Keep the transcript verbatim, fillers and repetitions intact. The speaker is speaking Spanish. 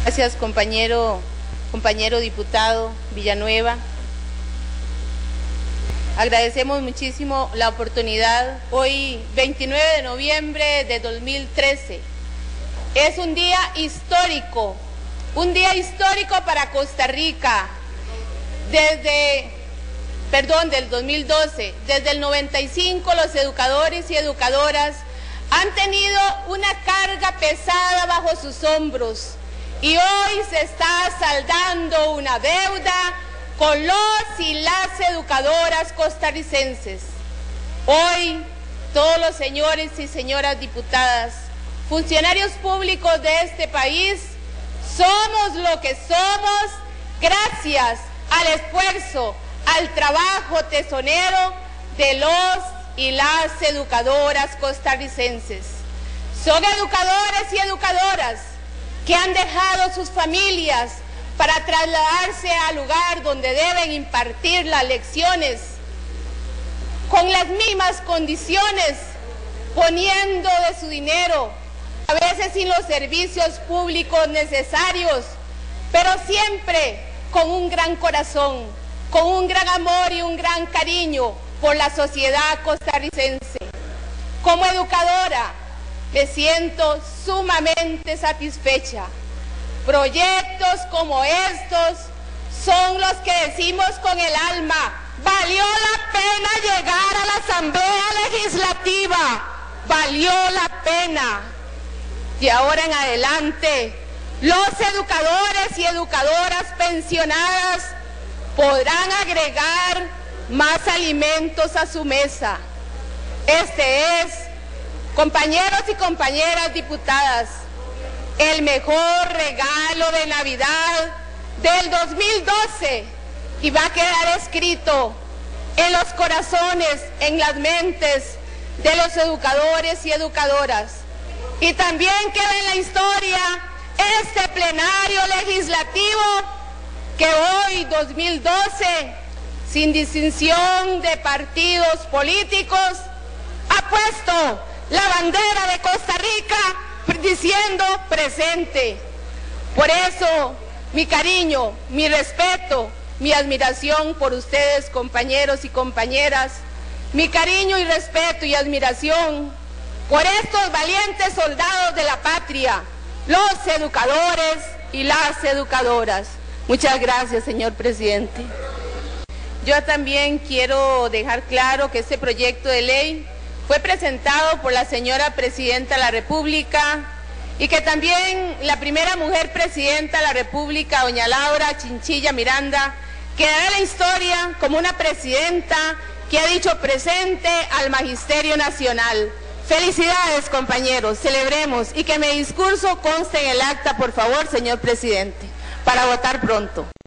Gracias, compañero, compañero diputado Villanueva. Agradecemos muchísimo la oportunidad. Hoy, veintinueve de noviembre de dos mil trece, es un día histórico, un día histórico para Costa Rica. Desde, perdón, del dos mil doce, desde el noventa y cinco, los educadores y educadoras han tenido una carga pesada bajo sus hombros y hoy se está saldando una deuda con los y las educadoras costarricenses. Hoy, todos los señores y señoras diputadas, funcionarios públicos de este país, somos lo que somos gracias al esfuerzo, al trabajo tesonero de los y las educadoras costarricenses. Son educadores y educadoras que han dejado sus familias para trasladarse al lugar donde deben impartir las lecciones con las mismas condiciones, poniendo de su dinero, a veces sin los servicios públicos necesarios, pero siempre con un gran corazón, con un gran amor y un gran cariño por la sociedad costarricense. Como educadora, me siento sumamente satisfecha. Proyectos como estos son los que decimos con el alma: valió la pena llegar a la Asamblea Legislativa, valió la pena. Y ahora en adelante, los educadores y educadoras pensionadas podrán agregar más alimentos a su mesa. Este es, compañeros y compañeras diputadas, el mejor regalo de Navidad del dos mil doce y va a quedar escrito en los corazones, en las mentes de los educadores y educadoras. Y también queda en la historia este plenario legislativo que hoy, dos mil doce, sin distinción de partidos políticos, ha puesto la bandera de Costa Rica diciendo presente. Por eso, mi cariño, mi respeto, mi admiración por ustedes, compañeros y compañeras, mi cariño y respeto y admiración por estos valientes soldados de la patria, los educadores y las educadoras. Muchas gracias, señor presidente. Yo también quiero dejar claro que este proyecto de ley fue presentado por la señora Presidenta de la República y que también la primera mujer presidenta de la República, doña Laura Chinchilla Miranda, quedará en la historia como una presidenta que ha dicho presente al Magisterio Nacional. Felicidades, compañeros, celebremos y que mi discurso conste en el acta, por favor, señor presidente, para votar pronto.